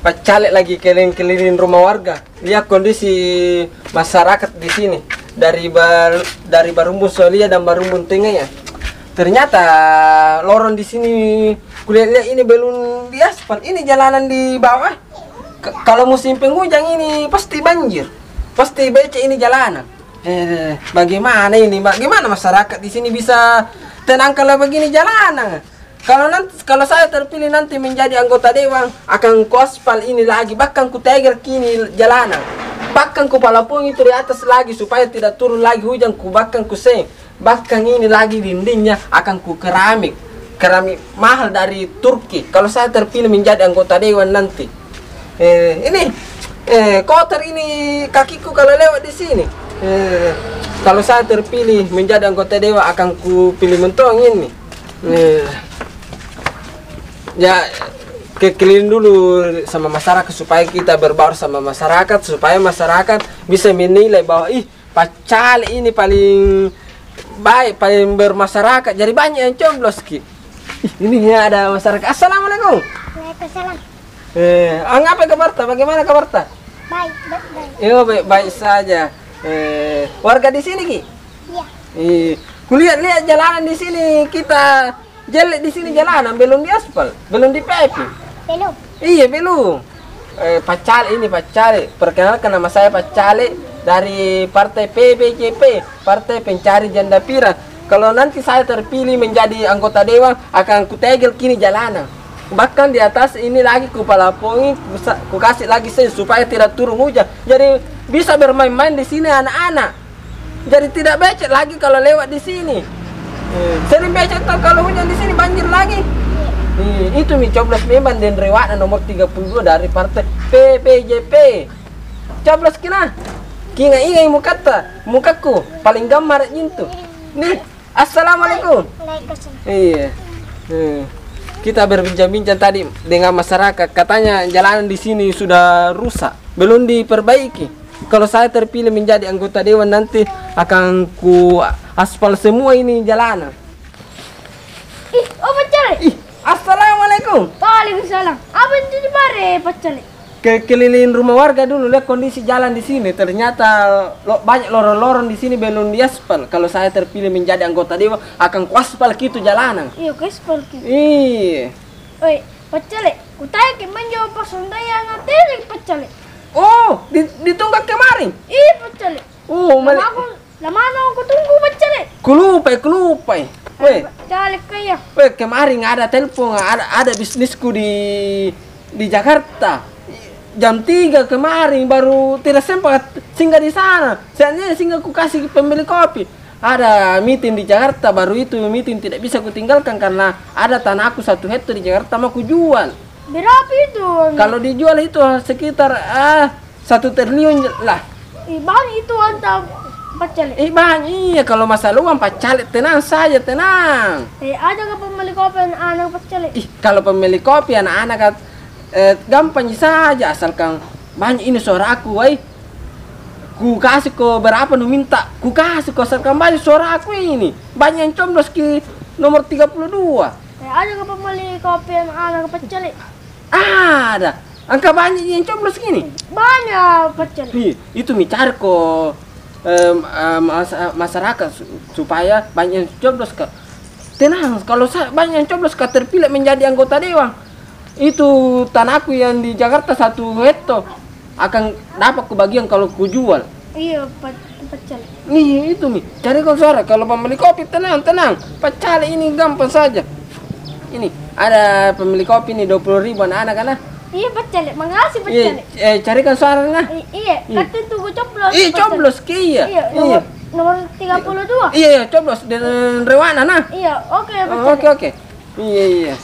Pak Caleg lagi keliling-keliling rumah warga. Lihat kondisi masyarakat di sini. Dari Barumbun Solia dan Barumbun Tengah ya. Ternyata lorong di sini kulihat ini belum diaspal. Ini jalanan di bawah. Kalau musim penghujan ini pasti banjir. Pasti becek ini jalanan. Bagaimana ini? Bagaimana masyarakat di sini bisa tenang kalau begini jalanan? Kalau saya terpilih nanti menjadi anggota dewan, akan kuaspal ini lagi, bahkan ku tegel kini jalanan, bahkan ku palapung itu di atas lagi supaya tidak turun lagi hujan, bahkan ku seng, bahkan ini lagi dindingnya akan ku keramik mahal dari Turki. Kalau saya terpilih menjadi anggota dewan nanti, kotor ini kakiku kalau lewat di sini. Kalau saya terpilih menjadi anggota dewan akan ku pilih mentong ini. Ya, keliling dulu sama masyarakat supaya kita berbaur sama masyarakat, supaya masyarakat bisa menilai bahwa Pak Caleg ini paling baik, paling bermasyarakat. Jadi banyak yang coblos ki. Ini ya ada masyarakat. Assalamualaikum. Waalaikumsalam. Apa kabar? Bagaimana kabar? Baik. Baik saja. Warga di sini ki? Iya. Kulihat jalanan di sini kita. Jelek di sini jalanan belum diaspal, belum dipepi. Belum. Iya belum. Pak Caleg. Perkenalkan nama saya Pak Caleg dari Partai PBJP, Partai Pencari Janda Pirang. Kalau nanti saya terpilih menjadi anggota dewan, akan kutegel kini jalanan. Bahkan di atas ini lagi ku palapongi, ku kasih lagi sen supaya tidak turun hujan. Jadi bisa bermain-main di sini anak-anak. Jadi tidak becek lagi kalau lewat di sini. Sering becek tuh kalau hujan di sini banjir lagi. Itu coblos memang dan Rewana nomor 32 dari Partai PBJP. Coblos kina. Kina ingai mukaku paling gambar itu. Nih, assalamualaikum. Waalaikumsalam. Iya. Kita berbincang-bincang tadi dengan masyarakat. Katanya jalanan di sini sudah rusak, belum diperbaiki. Kalau saya terpilih menjadi anggota dewan nanti akan ku aspal semua ini jalanan. Pak Caleg. Assalamualaikum. Waalaikumsalam. Apa itu di bare, Pak Caleg? Keliling rumah warga dulu, lihat kondisi jalan di sini. Ternyata banyak lorong-lorong di sini belum diaspal. Kalau saya terpilih menjadi anggota dewan akan ku aspal gitu jalanan. Iya, aspal gitu. Iya. Oi, Pak Caleg, ku tanya ke menjawab pasundaya nanti Pak Caleg. Oh, ditunggak kemarin. Iya, Pak Caleg. Oh, Lama aku tunggu Pak Caleg. Kulupai. Weh, Pak Caleg kaya. kemarin ada telepon, ada bisnisku di Jakarta. Jam 3 kemarin baru tidak sempat singgah di sana. Seandainya singgah ku kasih pemilik kopi. Ada meeting di Jakarta, baru itu meeting tidak bisa ku tinggalkan karena ada tanah aku 1 hektar di Jakarta mau ku jual. Berapa itu? Kalau dijual itu sekitar 1 triliun lah. Bang itu antar Pak Caleg. Bang, iya kalau masalah uang Pak Caleg tenang saja, tenang. Ada nggak pemilik kopi anak Pak Caleg? Kalau pemilik kopi anak-anak gampang saja asalkan banyak ini suara aku, ku kasih ko berapa nu minta, ku kasih ko asalkan banyak suara aku ini. Banyak yang coblos ki nomor 32. Ada nggak pemilik kopi anak Pak Caleg? Ada. Angka banyak yang coblos gini. Banyak Pak Caleg. Itu cari ko masyarakat supaya banyak yang coblos ke. Tenang, kalau banyak yang coblos ke terpilih menjadi anggota dewan, itu tanahku yang di Jakarta 1 hektar akan dapat kebagian kalau ku jual. Iya, Pak Caleg. Nih itu cari kau suara. Kalau pemilik kopi tenang. Pak Caleg ini gampang saja. Ini ada pemilik kopi nih 20.000 anak-anak kan? Iya Pak Caleg, makasih Pak Caleg. Carikan suaranya. Iya, kan itu gue coblos. Iya, coblos ki iya. Nomor 32. Iya, coblos dengan Rewana nah. Iya, oke Pak Caleg. Oke. Iya.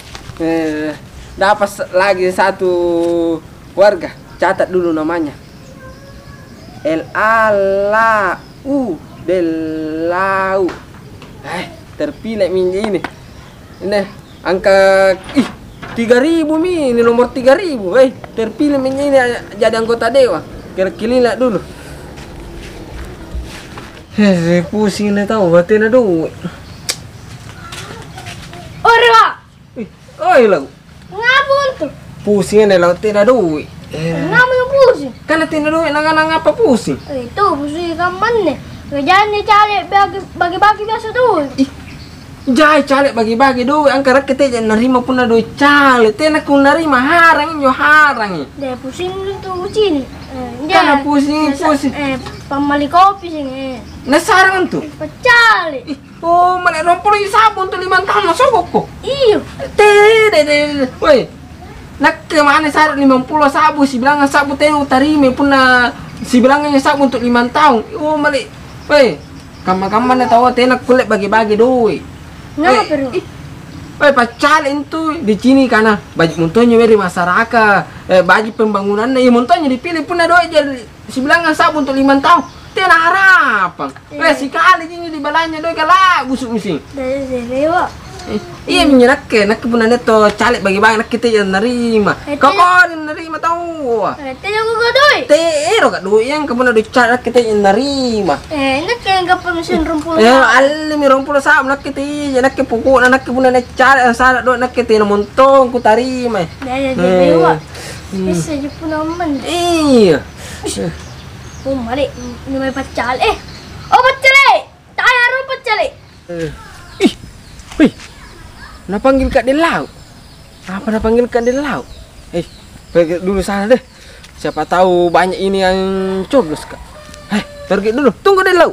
Dapat lagi 1 warga. Catat dulu namanya. Delau. Terpilih ini. Ini angka 3.000 ini nomor 3.000. Terpilih ini jadi anggota dewan. Keliling dulu. Pusing nih tahu batin aduh. Ora. Oi lang. Ngapun tuh. pusing nih laut tidak duit. Kenapa yang pusing? Karena tidak duit nang apa pusing? Itu pusing kapan nih? Kerjaan nih cari bagi-bagi biasa tuh. Ih, jai cale bagi-bagi duit angkara kita jangan nerima pun duit cale. Tena ku nerima harang yo harang. Deh pusing itu sini. Karena pusing. Pemali kopi sini. Nah sarang tuh. Pecale. Oh, mana rompol sabun tuh 5 tahun masuk kok. Iyo. Tede. Woi. Nak kemana sarang 50 sabu si bilang sabu teh utarime pun si bilangnya sabu untuk 5 tahun. Oh, mali. Woi. Kamar-kamar tahu teh nak kulit bagi-bagi duit. Ngapa perlu? Woi, pacalin tuh di sini karena baju muntonya dari masyarakat, baju pembangunannya, ya muntonya dipilih pun ada jadi si bilang sabun untuk 5 tahun, tiada harapan. Sekali ini di balanya doi galak busuk misi. Dari dewa. Iya minyak nak punan itu caleg bagi-bagi nak kita yang nerima. Kau nerima tahu? Teh aku doi. Teh ero kat doi yang kepunan doi caleg kita yang nerima. Nak yang kapan mesin rumpul. Alimi rumpul saham nak kita nak ke pokok nak punan caleg salah doi nak kita montong ku tarima. Dari dewa. Bisa je pun aman. Iya. Oh mari, ini may pacale. Oh pacale. Tayo ro pacale. Wih. Panggil Kak Delau. Apa panggil Kak Delau? Pergi dulu sana deh. Siapa tahu banyak ini yang coblos, Kak. Pergi dulu. Tunggu Delau.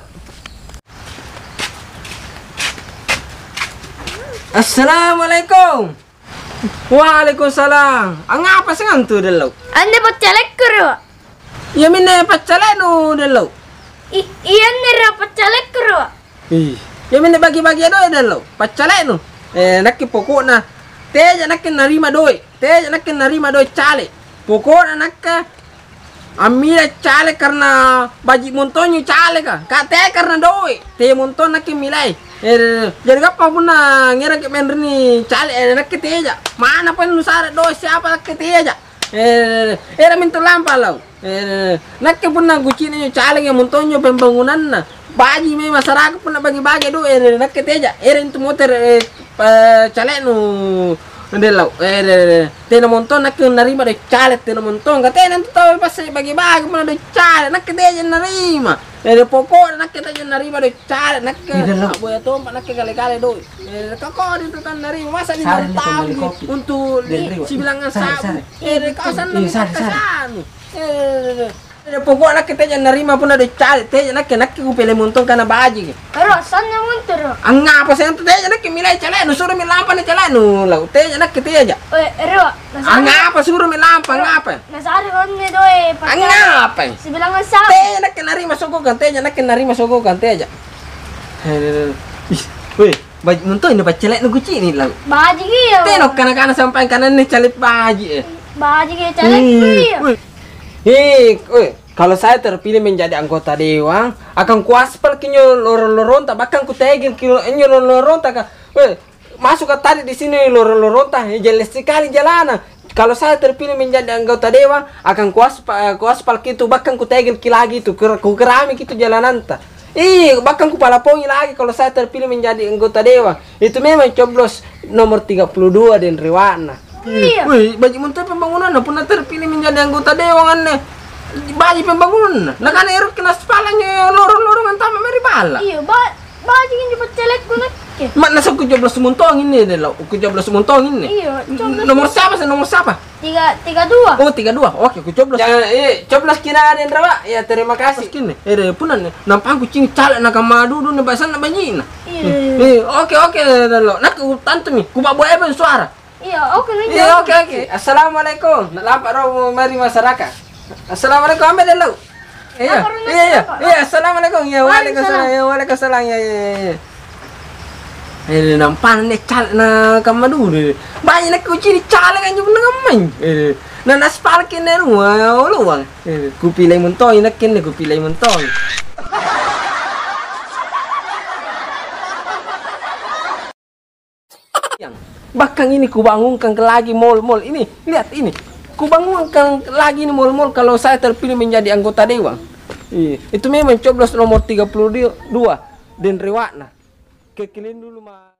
Assalamualaikum. Waalaikumsalam. Ngapa sengan tuh Delau? Ande pacale kero. Ya minne pacale nu Delau. Iya nera pacale kero. Ya minne bagi-bagi doi Delau. Pacale nu. Nak pokoknya teja nak nerima doi cale pokoknya nak ambil cale karena baji montonnya cale kate karena doi te monton nak milai jadi apa pun ngira ke mener ni cale nak teja mana pun nusara doi siapa nak teja era minta lampa lau nak pun gucini cale yang montonnya pembangunan baji me masyarakat pun bagi-bagi doi nak teja era itu motor caleg nu Delau tena monton nak nerima de caleg tena monton katanya nanti tahu pas bagi-bagi pun de caleg nak dia nerima pokok nak kita nerima de caleg nak boleh tompak nak kali-kali doi kakak itu kan nerima masa di tahu untuk si bilangan sabu kawasan pokok nak kita nerima pun ada caleg teh nak ku pilih monton karena baji Pero sannya muntur. Ngapa sih teh nak milai caleg nu suruh milampa ni caleg nu lau teh nak kita aja Ero. ngapa suruh milampa ngapa Nasari on ni doy. ngapa Sibilangan sa. teh nak nerima sogokan teh nak nerima sogokan teh aja weh baju monton ini caleg nu guci ni lau Baji giyo. teh nok kana-kana sampai kanan ni caleg baji Baji giyo caleg giyo. Kalau saya terpilih menjadi anggota dewan, akan kuaspal kinyo lorong-lorong tak bahkan ku tegin kinyo lorong-lorong tak masuk ke tadi di sini lorong-lorong tak jelas sekali jalanan. Kalau saya terpilih menjadi anggota dewan, akan kuaspal gitu bahkan ku tegin lagi itu ku kerami gitu jalanan tak. Bahkan ku palapongi lagi kalau saya terpilih menjadi anggota dewan. Itu memang coblos nomor 32 dan Rewana. Iya. Bagi menteri pembangunan pernah terpilih menjadi anggota dewan bagi pembangunan. Nah kan erot kena sepalanya lorong-lorongan tamu meri bala. Iya, baji ini pecelek ku nak. Mak nasa ku joblos muntong ini deh lo. Ku joblos muntong ini. Iya, nomor siapa sih? Nomor siapa? 32. Oh, 32. Oke, ku coblos. Jangan coblos kira den rawa. Ya terima kasih. Kini. Punan nampang ku cing calek nak madu dulu basan na banyina. Iya. Oke lo. Nak ku tante mi. Ku bawa apa suara? Iya, oke nih. Iya, oke. Assalamualaikum. Lampak roh mari masyarakat. Assalamualaikum ambil dulu. Iya. Assalamualaikum. Ya, waalaikumsalam. Ya. Nampan nek cal na kamadu de. Banyak nak kuci di cal kan juga ngamai. Na naspal kin rumah luang. Ku pilih muntoi nak kin ku pilih muntoi. Bahkan ini kubangunkan lagi mall-mall ini. Lihat ini. Kubangunkan lagi ini mall-mall kalau saya terpilih menjadi anggota dewan. Itu memang coblos nomor 32 dan Rewana. Kekilin dulu mah.